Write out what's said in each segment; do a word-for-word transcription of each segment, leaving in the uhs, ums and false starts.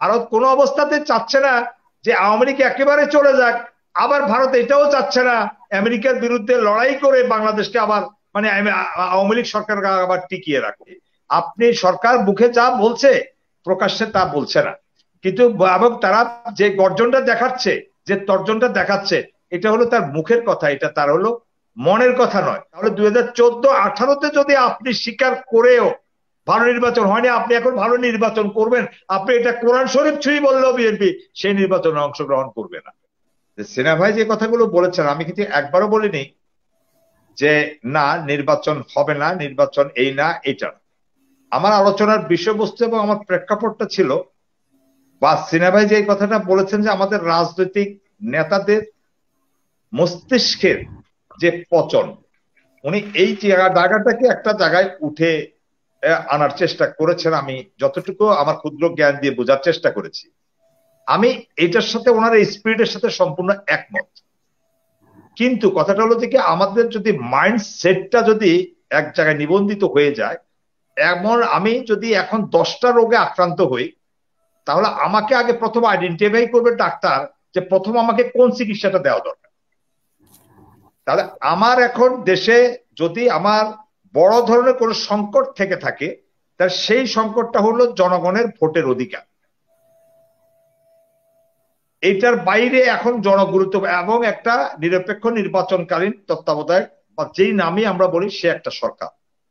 ভারত কোনো অবস্থাতে চাচ্ছে না যে আওয়ামী লীগ একেবারে চলে যাক, আবার ভারত এটাও চাচ্ছে না আমেরিকার বিরুদ্ধে লড়াই করে বাংলাদেশকে আবার মানে আওয়ামী লীগ সরকার আবার টিকিয়ে রাখে। আপনি সরকার মুখে যা বলছে প্রকাশ্যে তা বলছে না, কিন্তু এবং তারা যে গর্জনটা দেখাচ্ছে, যে তর্জনটা দেখাচ্ছে, এটা হলো তার মুখের কথা, এটা তার হলো মনের কথা নয়। তাহলে দুই হাজার চোদ্দ আঠারোতে যদি আপনি স্বীকার করেও ভালো নির্বাচন হয়নি, আপনি এখন ভালো নির্বাচন করবেন, আপনি এটা কোরআন শরীফ ছুঁই বললেও বিএনপি সেই নির্বাচনে অংশগ্রহণ করবে না। সিনহা ভাই যে কথাগুলো বলেছেন আমি কিন্তু একবারও বলিনি যে না নির্বাচন হবে না, নির্বাচন এই না এটা। আমার আলোচনার বিষয়বস্তু এবং আমার প্রেক্ষাপটটা ছিল, বা সিনহা ভাই যে কথাটা বলেছেন যে আমাদের রাজনৈতিক নেতাদের মস্তিষ্কের যে পচন, উনি এই জায়গাটাকে একটা জায়গায় উঠে আনার চেষ্টা করেছেন। আমি যতটুকু আমার ক্ষুদ্র জ্ঞান দিয়ে বোঝার চেষ্টা করেছি, আমি এটার সাথে ওনার এই স্পিরিটের সাথে সম্পূর্ণ একমত। কিন্তু কথাটা হলো যে কি, আমাদের যদি মাইন্ডসেটটা যদি এক জায়গায় নিবন্ধিত হয়ে যায়, এমন আমি যদি এখন দশটা রোগে আক্রান্ত হই, তাহলে আমাকে আগে প্রথম আইডেন্টিফাই করবে ডাক্তার যে প্রথম আমাকে কোন চিকিৎসাটা দেওয়া দরকার। তাহলে আমার এখন দেশে যদি আমার বড় ধরনের কোনো সংকট থেকে থাকে, তাহলে সেই সংকটটা হলো জনগণের ভোটের অধিকার। এইটার বাইরে এখন জনগুরুত্ব এবং একটা নিরপেক্ষ নির্বাচনকালীন তত্ত্বাবধায়ক বা যেই নামই আমরা বলি সে একটা সরকার।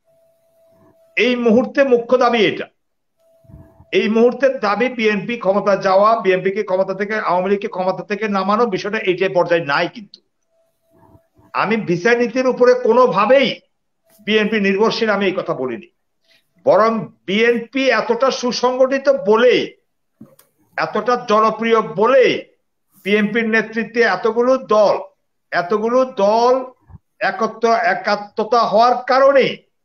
এই মুহূর্তে মুখ্য দাবি এটা। এই মুহূর্তের দাবি বিএনপি ক্ষমতা যাওয়া, বিএনপি কে ক্ষমতা থেকে আওয়ামী লীগকে ক্ষমতা থেকে নামানো, বিষয়টা এইটাই পর্যায়ে নাই। কিন্তু আমি বিচার নীতির উপরে কোনোভাবেই বিএনপি নির্ভরশীল আমি এই কথা বলিনি, বরং বিএনপি এতটা সুসংগঠিত বলে, এতটা জনপ্রিয় বলে, বিএনপির নেতৃত্বে এতগুলো দল এতগুলো দল একত্র একাত্মতা হওয়ার কারণে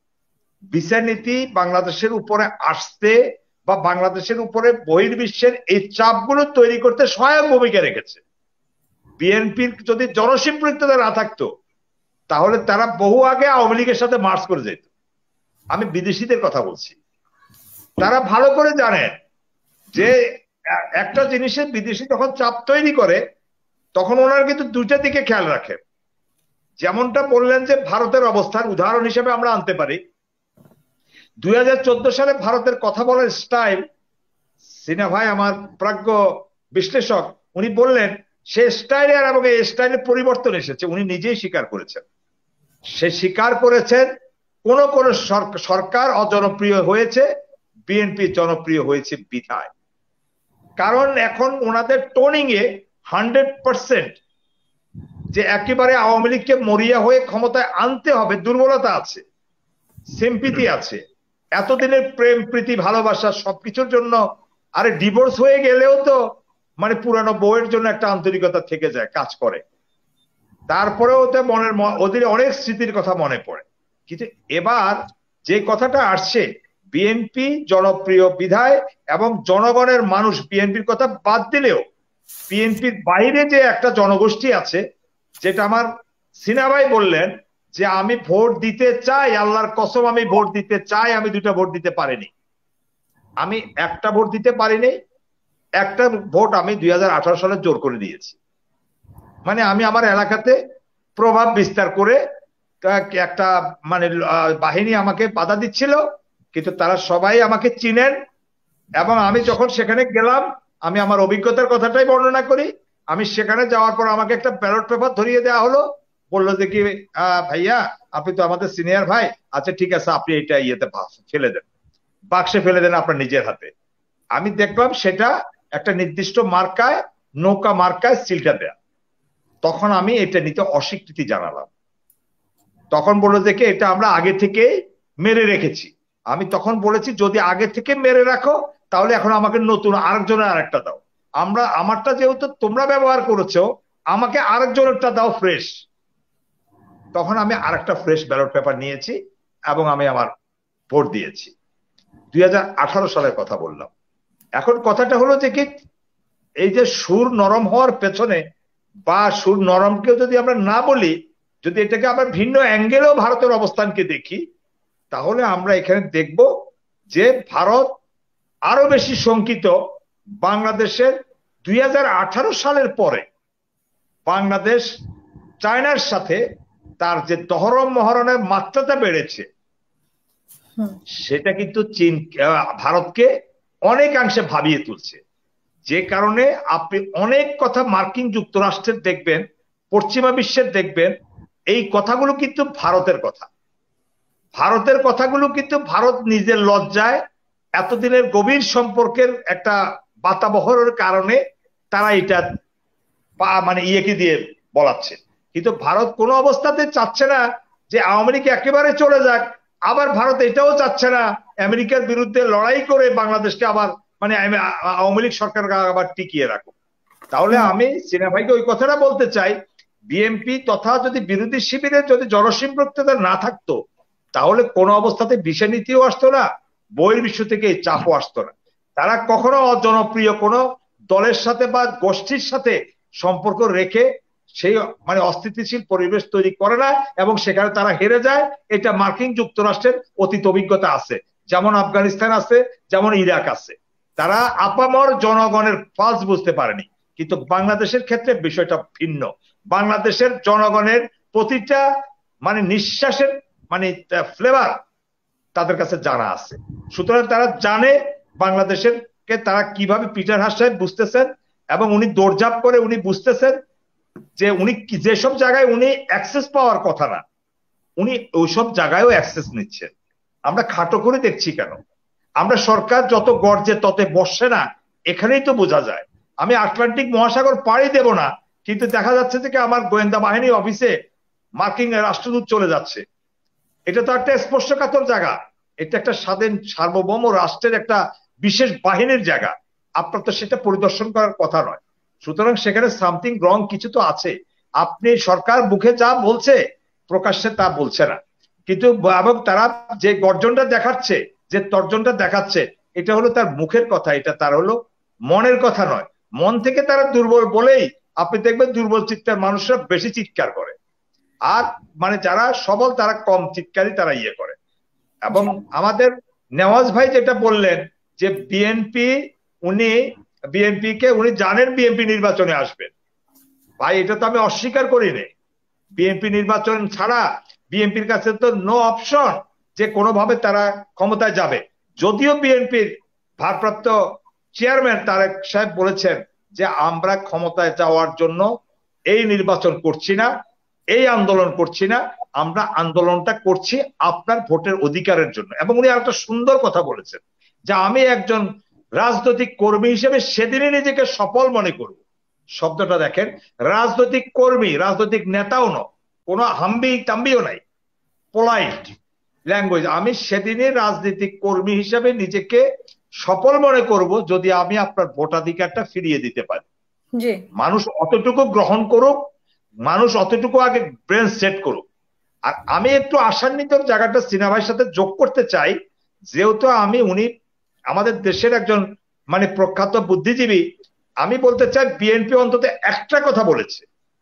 বিচার নীতি বাংলাদেশের উপরে আসতে বা বাংলাদেশের উপরে বহির্বিশ্বের এই চাপগুলো তৈরি করতে সহায়ক ভূমিকা রেখেছে। বিএনপির যদি জনসম্পৃক্ততা না থাকতো তাহলে তারা বহু আগে আওয়ামী লীগের সাথে মার্চ করে যেত। আমি বিদেশিদের কথা বলছি, তারা ভালো করে জানেন যে একটা জিনিসের বিদেশি যখন চাপ তৈরি করে তখন ওনারা কিন্তু দুইটা দিকে খেয়াল রাখে। যেমনটা বললেন যে ভারতের অবস্থান উদাহরণ হিসেবে আমরা আনতে পারি, দুই হাজার চোদ্দ সালে ভারতের কথা বলার স্টাইল, সিনহা ভাই আমার প্রাজ্ঞ বিশ্লেষক, উনি বললেন সে স্টাইলে আর এবং এই স্টাইলে পরিবর্তন এসেছে, উনি নিজেই স্বীকার করেছেন। সে স্বীকার করেছেন কোন কোন সরকার অজনপ্রিয় হয়েছে, বিএনপি জনপ্রিয় হয়েছে বিধায়। কারণ এখন ওনাদের টোনিং এ হান্ড্রেড পার্সেন্ট যে একেবারে আওয়ামী লীগকে মরিয়া হয়ে ক্ষমতায় আনতে হবে দুর্বলতা আছে, সিম্পিতি আছে, এতদিনের প্রেম প্রীতি ভালোবাসা সবকিছুর জন্য, আরে ডিভোর্স হয়ে গেলেও তো মানে পুরানো বউয়ের জন্য একটা আন্তরিকতা থেকে যায়, কাজ করে, তারপরেও তো মনের ওদের অনেক স্মৃতির কথা মনে পড়ে। কিন্তু এবার যে কথাটা আসছে, বিএনপি জনপ্রিয় বিধায় এবং জনগণের মানুষ বিএনপির কথা বাদ দিলেও বিএনপির বাইরে যে একটা জনগোষ্ঠী আছে, যেটা আমার সিনহা ভাই বললেন যে আমি ভোট দিতে চাই, আল্লাহর কসম আমি ভোট দিতে চাই, আমি দুটা ভোট দিতে পারিনি, আমি একটা ভোট দিতে পারিনি, একটা ভোট আমি দুই হাজার আঠারো সালে জোর করে দিয়েছি। মানে আমি আমার এলাকাতে প্রভাব বিস্তার করে একটা মানে বাহিনী আমাকে বাধা দিচ্ছিল, কিন্তু তারা সবাই আমাকে চিনেন এবং আমি যখন সেখানে গেলাম, আমি আমার অভিজ্ঞতার কথাটাই বর্ণনা করি, আমি সেখানে যাওয়ার পর আমাকে একটা ব্যালট পেপার ধরিয়ে দেওয়া হলো, বললো যে কি ভাইয়া আপনি তো আমাদের সিনিয়র ভাই, আচ্ছা ঠিক আছে আপনি এটা ইয়েতে ফেলে দেন, বাক্সে ফেলে দেন আপনার নিজের হাতে। আমি দেখলাম সেটা একটা নির্দিষ্ট মার্কায়, নৌকা মার্কায় সিলটা দেয়া। তখন আমি এটা নিতে অস্বীকৃতি জানালাম। তখন বললো যে এটা আমরা আগে থেকে মেরে রেখেছি। আমি তখন বলেছি যদি আগে থেকে মেরে রাখো তাহলে এখন আমাকে নতুন আরেকজনের আরেকটা দাও, আমরা আমারটা যেহেতু তোমরা ব্যবহার করেছো আমাকে আরেকজনেরটা দাও ফ্রেশ। তখন আমি আরেকটা ফ্রেশ ব্যালট পেপার নিয়েছি এবং আমি আমার ভোট দিয়েছি। দুই হাজার আঠারো সালের কথা বললাম। এখন কথাটা হলো যে কি, এই যে সুর নরম হওয়ার পেছনে, বা সুর নরমকেও যদি আমরা না বলি, যদি এটাকে আমরা ভিন্ন অ্যাঙ্গেলেও ভারতের অবস্থানকে দেখি, তাহলে আমরা এখানে দেখব যে ভারত আরো বেশি শঙ্কিত বাংলাদেশের দুই হাজার আঠারো সালের পরে বাংলাদেশ চায়নার সাথে তার যে দহরম মহরণের মাত্রাটা বেড়েছে, সেটা কিন্তু চীন ভারতকে অনেকাংশে ভাবিয়ে তুলছে। যে কারণে আপনি অনেক কথা মার্কিন যুক্তরাষ্ট্রের দেখবেন, পশ্চিমা বিশ্বের দেখবেন, এই কথাগুলো কিন্তু ভারতের কথা। ভারতের কথাগুলো কিন্তু ভারত নিজের লজ্জায়, এতদিনের গভীর সম্পর্কের একটা বাতাবহরের কারণে তারা এটা মানে ইয়েকে দিয়ে বলাচ্ছে। কিন্তু ভারত কোনো অবস্থাতে চাচ্ছে না যে আওয়ামী লীগ একেবারে চলে যাক, আবার ভারত এটাও চাচ্ছে না আমেরিকার বিরুদ্ধে লড়াই করে বাংলাদেশকে আবার মানে আওয়ামী লীগ সরকার আবার টিকিয়ে রাখুক। তাহলে আমি সিনা ভাইকে ওই কথাটা বলতে চাই, বিএনপি তথা যদি বিরোধী শিবিরের যদি জনসম্পৃক্ততা না থাকতো, তাহলে কোনো অবস্থাতে বিষয় নীতিও আসতো না, বহির্বিশ্ব থেকে এই চাপও আসতো না। তারা কখনো অজনপ্রিয় কোনো দলের সাথে বা গোষ্ঠীর সাথে সম্পর্ক রেখে সেই মানে অস্থিতিশীল পরিবেশ তৈরি করে না, এবং সেখানে তারা হেরে যায়। এটা মার্কিন যুক্তরাষ্ট্রের অতীত অভিজ্ঞতা আছে, যেমন আফগানিস্তান আছে, যেমন ইরাক আছে। তারা আপামর জনগণের পালস বুঝতে পারেনি। কিন্তু বাংলাদেশের ক্ষেত্রে বিষয়টা ভিন্ন। বাংলাদেশের জনগণের প্রতিটা মানে নিঃশ্বাসের মানে ফ্লেভার তাদের কাছে জানা আছে। সুতরাং তারা জানে বাংলাদেশের কে তারা কিভাবে পিটার হাস সাহেব বুঝতেছেন, এবং উনি দৌড়ঝাঁপ করে উনি বুঝতেছেন যে উনি যেসব জায়গায় উনি অ্যাক্সেস পাওয়ার কথা না, উনি ওইসব জায়গায়ও অ্যাক্সেস নিচ্ছেন। আমরা খাটো করে দেখছি কেন? আমরা সরকার যত গর্জে তত বসছে না, এখানেই তো বোঝা যায়। আমি আটলান্টিক মহাসাগর পাড়ি দেব না, কিন্তু দেখা যাচ্ছে যে আমার গোয়েন্দা বাহিনী অফিসে মার্কিন রাষ্ট্রদূত চলে যাচ্ছে। এটা তো একটা স্পর্শকাতর জায়গা, এটা একটা স্বাধীন সার্বভৌম রাষ্ট্রের একটা বিশেষ বাহিনীর জায়গা। আপনার তো সেটা পরিদর্শন করার কথা নয়। সুতরাং সেখানে সামথিং রং কিছু তো আছে। আপনি সরকার মুখে যা বলছে প্রকাশ্যে তা বলছে না, কিন্তু এবং তারা যে গর্জনটা দেখাচ্ছে, যে তর্জনটা দেখাচ্ছে, এটা হলো তার মুখের কথা, এটা তার হলো মনের কথা নয়। মন থেকে তারা দুর্বল বলেই আপনি দেখবেন দুর্বল চিৎকার মানুষরা বেশি চিৎকার করে, আর মানে যারা সবল তারা কম চিৎকারই তারা ইয়ে করে। এবং আমাদের নেওয়াজ ভাই যেটা বললেন যে বিএনপি উনি বিএনপি কে উনি জানেন বিএনপি নির্বাচনে আসবেন, ভাই এটা তো আমি অস্বীকার করি না। বিএনপি নির্বাচন ছাড়া বিএনপির কাছে তো নো অপশন যে কোনোভাবে তারা ক্ষমতায় যাবে। যদিও বিএনপির ভারপ্রাপ্ত চেয়ারম্যান তারেক সাহেব বলেছেন যে আমরা ক্ষমতায় যাওয়ার জন্য এই নির্বাচন করছি না, এই আন্দোলন করছি না, আমরা আন্দোলনটা করছি আপনার ভোটের অধিকারের জন্য। এবং উনি আরেকটা সুন্দর কথা বলেছেন যে আমি একজন রাজনৈতিক কর্মী হিসেবে সেদিনই নিজেকে সফল মনে করব। শব্দটা দেখেন, রাজনৈতিক কর্মী, রাজনৈতিক নেতাও নয়, কোনো হাম্বি টাম্বিও নাই, পোলাইট ল্যাঙ্গুয়েজ। আমি সেদিনই রাজনৈতিক কর্মী হিসেবে নিজেকে সফল মনে করব যদি আমি আপনার ভোটাধিকারটা ফিরিয়ে দিতে পারি। মানুষ অতটুকু গ্রহণ করুক, মানুষ অতটুকু আগে ব্রেন সেট করুক। আর আমি একটু আশান্বিত জায়গাটা সিনা ভাইয়ের সাথে যোগ করতে চাই, যেহেতু আমি উনি আমাদের দেশের একজন মানে প্রখ্যাত বুদ্ধিজীবী, আমি বলতে চাই বিএনপি অন্তত একটা কথা বলেছে,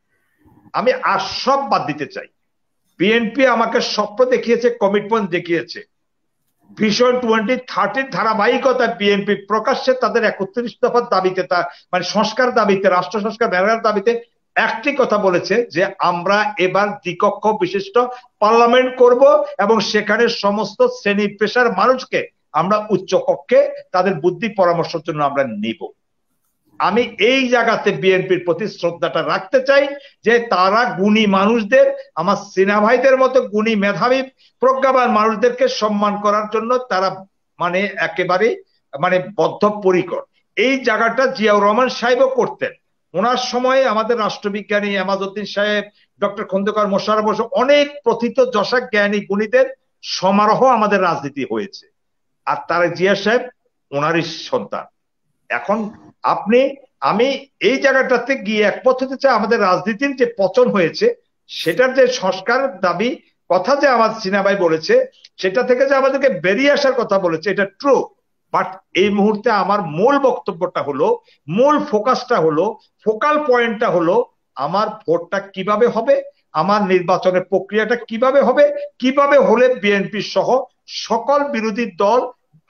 আমি আর সব বাদ দিতে চাই। বিএনপি আমাকে স্বপ্ন দেখিয়েছে, কমিটমেন্ট দেখিয়েছে। ভিশন টোয়েন্টি থার্টির ধারাবাহিকতা বিএনপি প্রকাশ্যে তাদের একত্রিশ দফার দাবিতে, তা মানে সংস্কার দাবিতে, রাষ্ট্র সংস্কার ব্যানার দাবিতে একটি কথা বলেছে যে আমরা এবার দ্বিকক্ষ বিশিষ্ট পার্লামেন্ট করব, এবং সেখানে সমস্ত শ্রেণী পেশার মানুষকে আমরা উচ্চ কক্ষে তাদের বুদ্ধি পরামর্শের জন্য আমরা নিব। আমি এই জায়গাতে বিএনপির প্রতি শ্রদ্ধাটা রাখতে চাই যে তারা গুণী মানুষদের, আমার সিনা ভাইদের মতো গুণী মেধাবী প্রজ্ঞাবান মানুষদেরকে সম্মান করার জন্য তারা মানে একেবারে মানে বদ্ধপরিকর। এই জায়গাটা জিয়াউর রহমান সাহেবও করতেন। ওনার সময়ে আমাদের রাষ্ট্রবিজ্ঞানী এমাজউদ্দিন সাহেব, ডক্টর খন্দকার মোশাররফ হোসেন, অনেক প্রথিত যশা জ্ঞানী গুণীদের সমারোহ আমাদের রাজনীতি হয়েছে। আর তারা জিয়া সাহেব ওনারই সন্তান। এখন আপনি আমি এই জায়গাটাতে গিয়ে একমত হতে চাই, আমাদের রাজনীতির যে পতন হয়েছে সেটার যে সংস্কার দাবি কথা যে আমার সিনা ভাই বলেছে, সেটা থেকে যে আমাদেরকে বেরিয়ে আসার কথা বলেছে, এটা ট্রু। বাট এই মুহূর্তে আমার মূল বক্তব্যটা হলো, মূল ফোকাসটা হলো, ফোকাল পয়েন্টটা হলো আমার ভোটটা কিভাবে হবে, আমার নির্বাচনের প্রক্রিয়াটা কিভাবে হবে, কিভাবে হলে বিএনপি সহ সকল বিরোধী দল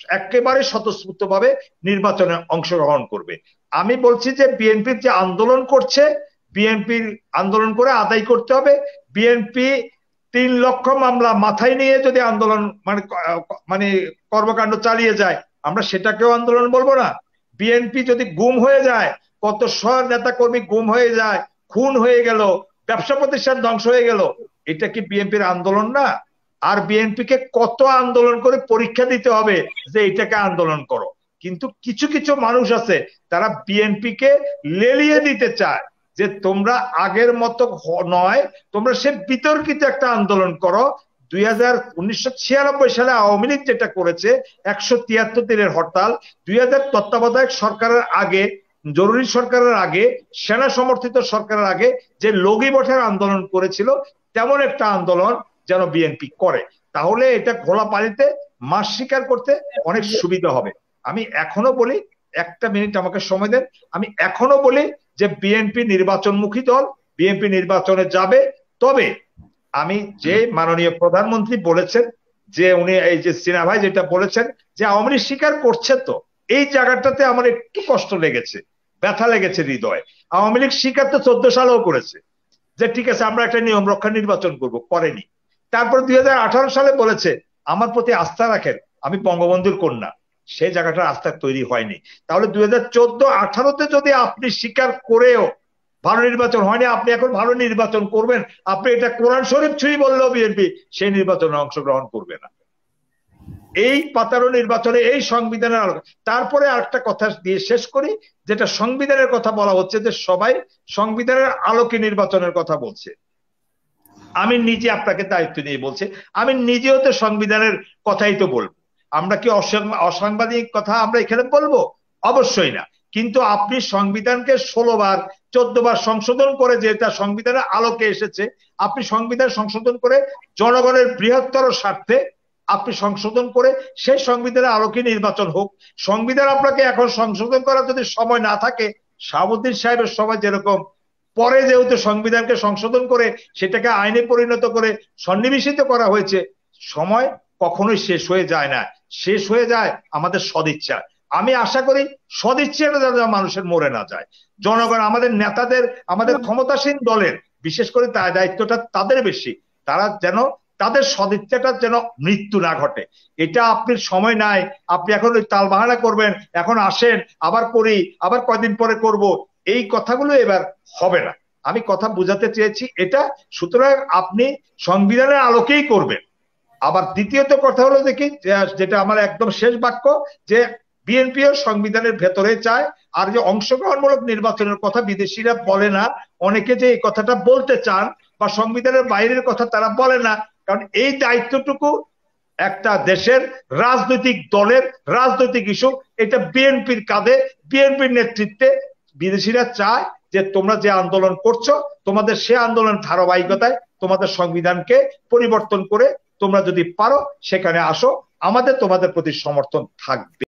একেবারে স্বতঃস্ফূর্ত ভাবে নির্বাচনে অংশগ্রহণ করবে। আমি বলছি যে বিএনপির যে আন্দোলন করছে, বিএনপির আন্দোলন করে আদায় করতে হবে। বিএনপি তিন লক্ষ মামলা মাথায় নিয়ে যদি আন্দোলন মানে মানে কর্মকাণ্ড চালিয়ে যায়, আমরা সেটাকেও আন্দোলন বলবো না। বিএনপি যদি গুম হয়ে যায়, কত শ নেতা কর্মী গুম হয়ে যায়, খুন হয়ে গেল, ব্যবসা প্রতিষ্ঠান ধ্বংস হয়ে গেল, এটা কি বিএনপির আন্দোলন না? আর বিএনপিকে কত আন্দোলন করে পরীক্ষা দিতে হবে যে এটাকে আন্দোলন করো। কিন্তু কিছু কিছু মানুষ আছে তারা বিএনপিকে লেলিয়ে দিতে চায় যে তোমরা আগের মতো নয়, তোমরা সে বিতর্কিত একটা আন্দোলন করো। দুই হাজার উনিশশো ছিয়ানব্বই সালে আওয়ামী লীগ যেটা করেছে, একশো তিয়াত্তর দিনের হরতাল, দুই হাজার তত্ত্বাবধায়ক সরকারের আগে, জরুরি সরকারের আগে, সেনা সমর্থিত সরকারের আগে যে লগি বসার আন্দোলন করেছিল, তেমন একটা আন্দোলন যেন বিএনপি করে। তাহলে এটা ঘোলা পানিতে মাছ শিকার করতে অনেক সুবিধা হবে। আমি এখনো বলি, একটা মিনিট আমাকে সময় দেন, আমি এখনো বলি যে বিএনপি নির্বাচনমুখী দল, বিএনপি নির্বাচনে যাবে। তবে আমি যে মাননীয় প্রধানমন্ত্রী বলেছেন যে উনি এই যে সিনহা ভাই যেটা বলেছেন যে আওয়ামী লীগ স্বীকার করছে, তো এই জায়গাটাতে আমার একটু কষ্ট লেগেছে, ব্যথা লেগেছে হৃদয়ে। আওয়ামী লীগ স্বীকার তো চোদ্দ সালেও করেছে যে ঠিক আছে আমরা একটা নিয়ম রক্ষা নির্বাচন করব, করেনি। তারপর দুই হাজার আঠারো সালে বলেছে আমার প্রতি আস্থা রাখেন, আমি বঙ্গবন্ধুর কন্যা, সেই জায়গাটার আস্থা তৈরি হয়নি। তাহলে দুই হাজার চোদ্দ আঠারোতে যদি আপনি স্বীকার করেও ভালো নির্বাচন হয়নি, আপনি এখন ভালো নির্বাচন করবেন, আপনি এটা কোরআন শরীফ ছুঁই বললেও বিএনপি সেই নির্বাচনে অংশগ্রহণ করবে না। এই পাতারো নির্বাচনে এই সংবিধানের আলোকে। তারপরে আরেকটা কথা দিয়ে শেষ করি, যেটা সংবিধানের কথা বলা হচ্ছে যে সবাই সংবিধানের আলোকে নির্বাচনের কথা বলছে। আমি নিজে আপনাকে দায়িত্ব নিয়ে বলছি, আমি নিজেও তো সংবিধানের কথাই তো বলবো। আমরা কি অসাংবাদিক কথা আমরা এখানে বলবো? অবশ্যই না। কিন্তু আপনি সংবিধানকে ষোলো বার চোদ্দ বার সংশোধন করে, যেটা সংবিধানের আলোকে এসেছে, আপনি সংবিধান সংশোধন করে জনগণের বৃহত্তর স্বার্থে আপনি সংশোধন করে সেই সংবিধানের আলোকে নির্বাচন হোক। সংবিধান আপনাকে এখন সংশোধন করার যদি সময় না থাকে, শাহাবুদ্দিন সাহেবের সময় যেরকম পরে যেহেতু সংবিধানকে সংশোধন করে সেটাকে আইনে পরিণত করে সন্নিবেশিত করা হয়েছে, সময় কখনোই শেষ হয়ে যায় না, শেষ হয়ে যায় আমাদের সদিচ্ছা। আমি আশা করি সদিচ্ছাটা যেন মানুষের মরে না যায়। জনগণ, আমাদের নেতাদের, আমাদের ক্ষমতাসীন দলের বিশেষ করে তার দায়িত্বটা তাদের বেশি, তারা যেন তাদের সদিচ্ছাটা যেন মৃত্যু না ঘটে। এটা আপনার সময় নাই, আপনি এখন ওই তাল বাহানা করবেন, এখন আসেন আবার করি, আবার কয়দিন পরে করব, এই কথাগুলো এবার হবে না। আমি কথা বুঝাতে চেয়েছি এটা। সুতরাং আপনি সংবিধানের আলোকেই করবেন। আবার দ্বিতীয়ত কথা হলো দেখি, যেটা আমার একদম শেষ বাক্য, যে বিএনপিও সংবিধানের ভেতরে চায়। আর যে অংশগ্রহণমূলক নির্বাচনের কথা বিদেশিরা বলে না, অনেকে যে এই কথাটা বলতে চান বা সংবিধানের বাইরের কথা তারা বলে না, কারণ এই দায়িত্বটুকু একটা দেশের রাজনৈতিক দলের রাজনৈতিক ইস্যু, এটা বিএনপির কাঁধে, বিএনপির নেতৃত্বে। বিদেশিরা চায় যে তোমরা যে আন্দোলন করছো, তোমাদের সে আন্দোলন ধারাবাহিকতায় তোমাদের সংবিধানকে পরিবর্তন করে তোমরা যদি পারো সেখানে আসো, আমাদের তোমাদের প্রতি সমর্থন থাকবে।